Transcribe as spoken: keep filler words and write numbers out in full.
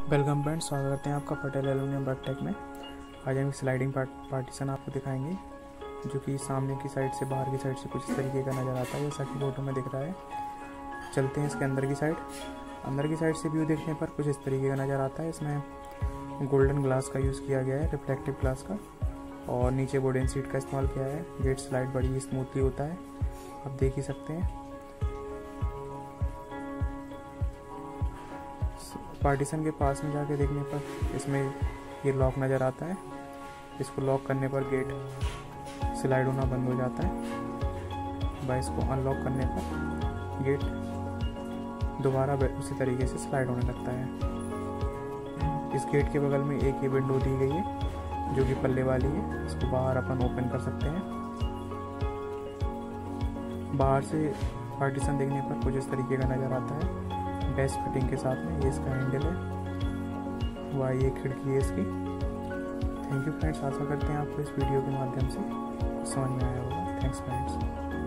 Welcome friend, स्वागत करते हैं आपका पटेल एल्यूमिनियम बैकटेक में। आज हम स्लाइडिंग पार्ट पार्टीशन आपको दिखाएंगे, जो कि सामने की साइड से बाहर की साइड से कुछ इस तरीके का नज़र आता है, जैसा कि फोटो में दिख रहा है। चलते हैं इसके अंदर की साइड। अंदर की साइड से व्यू देखने पर कुछ इस तरीके का नज़र आता है। इसमें गोल्डन ग्लास का यूज़ किया गया है, रिफ्लेक्टिव ग्लास का, और नीचे वुडन सीट का इस्तेमाल किया है। गेट स्लाइड बड़ी स्मूथली होता है, आप देख ही सकते हैं। पार्टीशन के पास में जाके देखने पर इसमें ये लॉक नज़र आता है। इसको लॉक करने पर गेट स्लाइड होना बंद हो जाता है। बाय इसको अनलॉक करने पर गेट दोबारा उसी तरीके से स्लाइड होने लगता है। इस गेट के बगल में एक ये विंडो दी गई है, जो कि पल्ले वाली है। इसको बाहर अपन ओपन कर सकते हैं। बाहर से पार्टीशन देखने पर कुछ इस तरीके का नज़र आता है, बेस्ट फिटिंग के साथ में। ये इसका हैंडल है, वह ये खिड़की है इसकी। थैंक यू फ्रेंड्स, आशा करते हैं आपको इस वीडियो के माध्यम से समझ में आया होगा। Thanks friends.